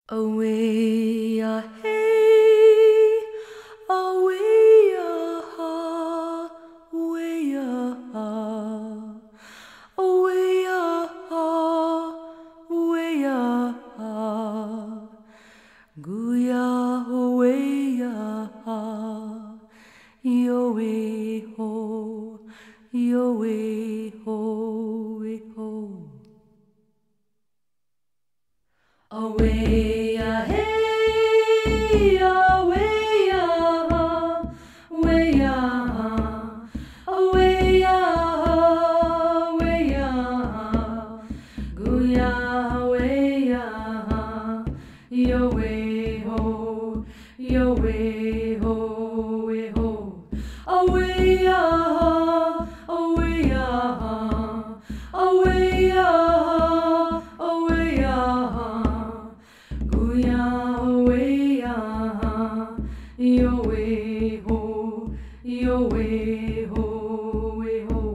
Away, hey, away, away, away, away, guya, away, yo way ho, yo way ho, way ho. Away, hey, away, away, away, away, guya, away, yo way ho, yo way ho, way ho. Away, away, away, away, guya, away, yo way ho, yo way ho, way ho.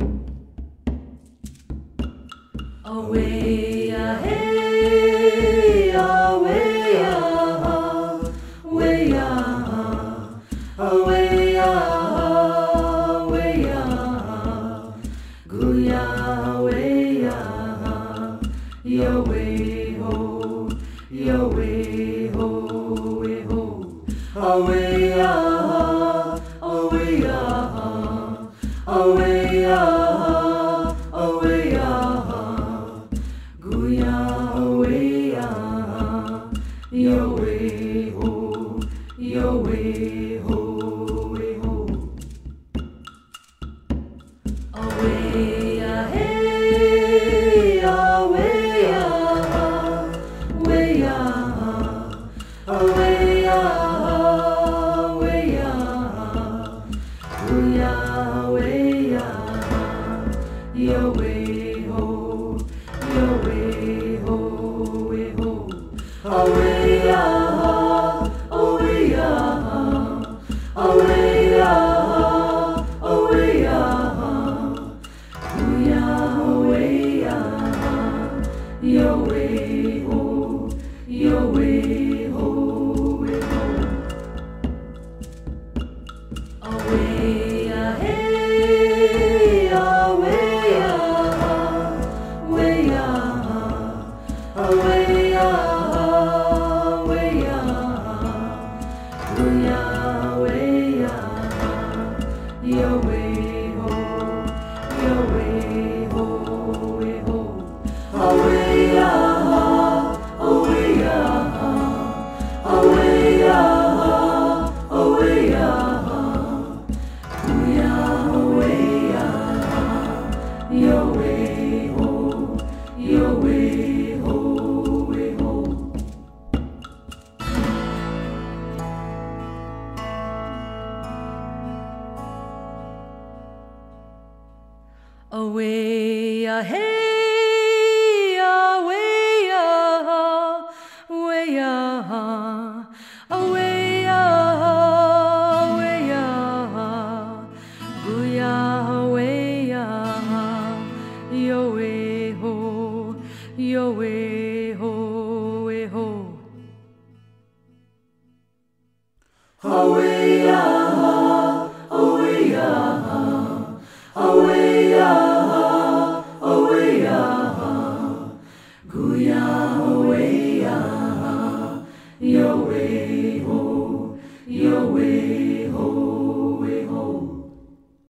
Away, hey, away, away, away, away, guya, away, yo way ho, yo way ho, way ho. Away, away, away, away, guya, away, yo way ho, yo way ho, way ho. Away, hey, away, away, away, away, guya, away, yo way ho, yo way ho, way ho. Away, away, away, away, guya, away, yo way ho, yo way ho, way ho. Away, hey, away, away, away, away, guya, away, yo way ho, yo way ho, way ho. Away, away, away, away, guya, away, yo way ho, yo way ho, way ho. Away, hey, away, away, away, away, guya, away, yo way ho, yo way ho, way ho. Away, away, away, away, guya, away, yo way ho.